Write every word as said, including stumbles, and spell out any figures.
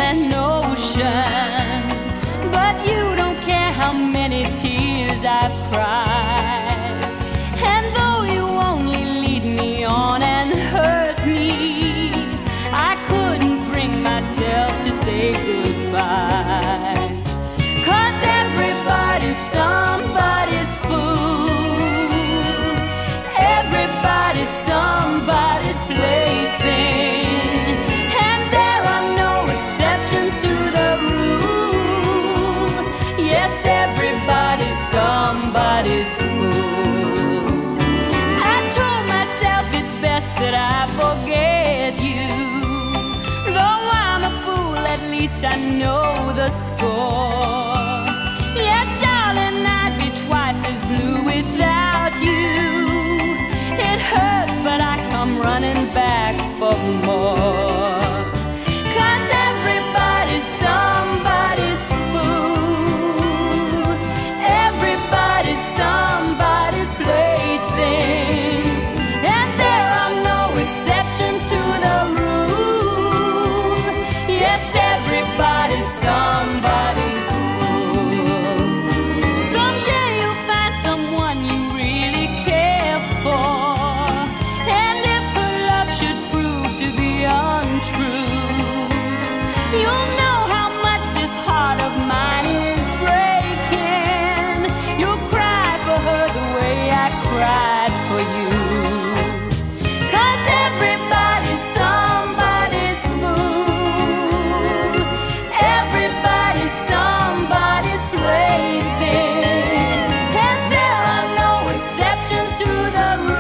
an ocean, but you don't care how many tears I've cried. And though you only lead me on and hurt me, I couldn't bring myself to say goodbye. 'Cause everybody's somebody's fool, everybody's somebody's plaything, and there are no exceptions to the rule. Yes, everybody's somebody's fool. I told myself it's best that I forget you. Though I'm a fool, at least I know the score. Yes, darling, I'd be twice as blue without you. It hurts, but I come running back for more. 'Cause everybody's somebody's fool, everybody's somebody's plaything, and there are no exceptions to the rule. Yes, everybody's somebody's fool. Someday you'll find someone you really care for, and if her love should prove to be untrue, you'll know how much this heart of mine is breaking. You'll cry for her the way I cried for you. 'Cause everybody's somebody's fool, everybody's somebody's plaything, and there are no exceptions to the rule.